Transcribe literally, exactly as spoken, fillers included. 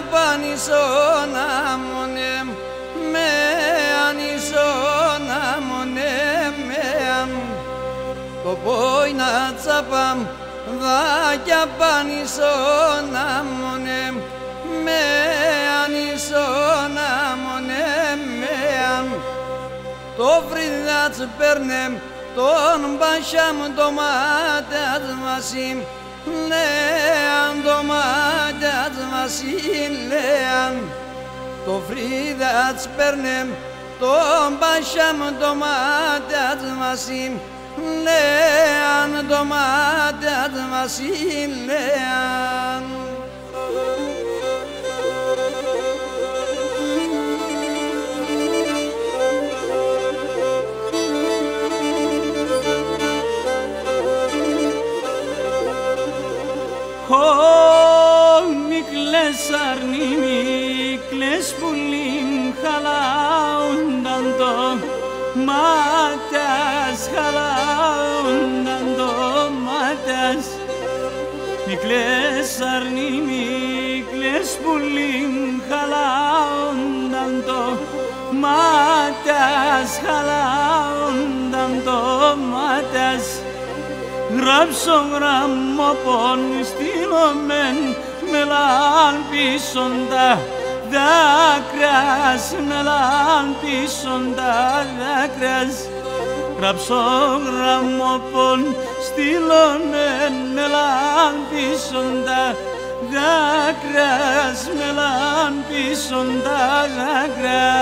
πανισόνα μονέ με ανισόνα μονέ με το πόινα τσαπαμ δάκια πανισόνα μονέ με ανισόνα μονέ με το φρυδάτς παίρνεμ τον μπασιάμ το μάτιατς μασίμ λέαν το μάτιατς μασίμ λέαν το φρυδάτς παίρνεμ τον μπασιάμ το μάτιατς μασίμ λέαν το μάτιατς μασίμ λέαν Ω, μικλές αρνί, μικλές πουλίν χαλάουνταν το μάτας, χαλάουνταν το μάτας. Μικλές αρνί, μικλές πουλίν χαλάουνταν το μάτας, χαλάουνταν το μάτας. Γράψω γραμμόπον στείλομεν μελάν πίσον τα δάκρας, μελάν πίσον τα δάκρας. Γράψω γραμμόπον στείλομεν μελάν πίσον τα δάκρας, μελάν πίσον τα δάκρας.